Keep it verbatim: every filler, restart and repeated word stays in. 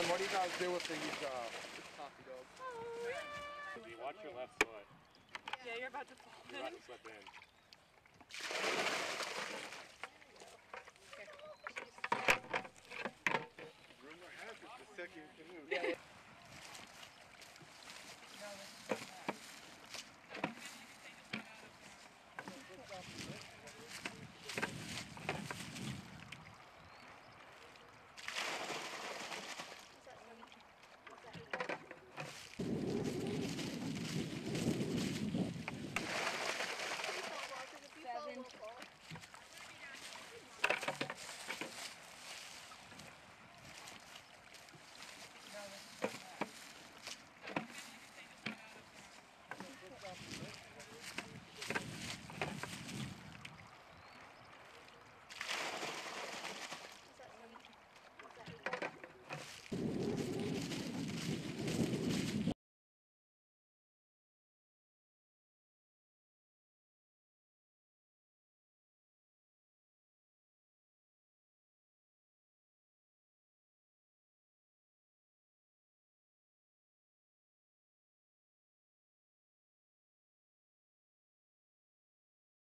Then what do you guys do with these uh, coffee dogs? Oh, yeah. You watch your left foot. Yeah, you're about to fall You're in. about to slip in.